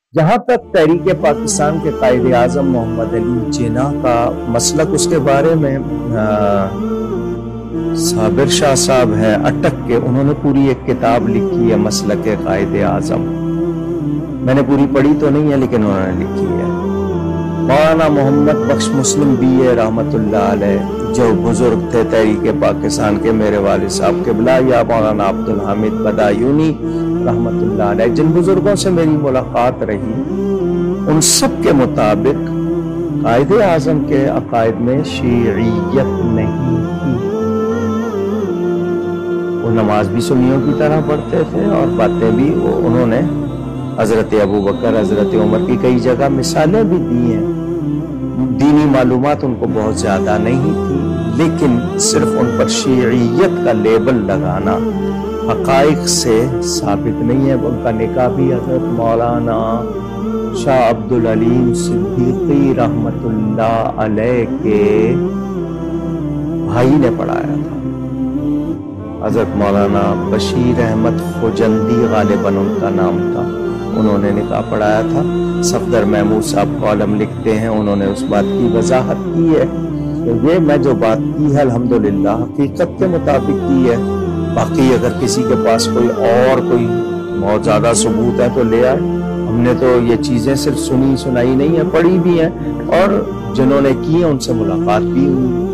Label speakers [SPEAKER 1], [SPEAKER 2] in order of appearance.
[SPEAKER 1] جہاں تک تحریک پاکستان کے قائد اعظم محمد علی جناح کا مسلک، اس کے بارے میں صابر شاہ صاحب ہے اٹک کے، انہوں نے پوری ایک کتاب لکھی ہے مسلک قائد اعظم. میں نے پوری پڑھی تو نہیں ہے لیکن انہوں نے لکھی ہے. مولانا محمد بخش مسلم BA رحمت اللہ علیہ جو بزرگ تھے تحریک پاکستان کے، میرے والد صاحب قبلہ، یا مولانا عبدالحمید بدایونی رحمت اللہ علیہ، جن بزرگوں سے میری ملاقات رہی، ان سب کے مطابق قائد اعظم کے عقائد میں شیعیت نہیں تھی. وہ نماز بھی سنیوں کی طرح پڑھتے تھے اور باتیں بھی انہوں نے حضرت ابوبکر، حضرت عمر کی کئی جگہ مثالیں بھی دی ہیں. دینی معلومات ان کو بہت زیادہ نہیں تھی، لیکن صرف ان پر شیعیت کا لیبل لگانا حقائق سے ثابت نہیں ہے. ان کا نکاح بھی حضرت مولانا شاہ عبدالعلیم صدیقی رحمت اللہ علیہ کے بھائی نے پڑھایا تھا. حضرت مولانا بشیر احمد خوجندی غالباً ان کا نام تھا، انہوں نے نکاح پڑھایا تھا. صفدر محمود صاحب کالم لکھتے ہیں، انہوں نے اس بات کی وضاحت کی ہے کہ یہ میں جو بات کی ہے الحمدللہ حقیقت کے مطابق کی ہے. باقی اگر کسی کے پاس کوئی بہت زیادہ ثبوت ہے تو لے آئے. ہم نے تو یہ چیزیں صرف سنائی نہیں ہے، پڑھی بھی ہیں، اور جنہوں نے کی ہیں ان سے ملاقات بھی ہوئی.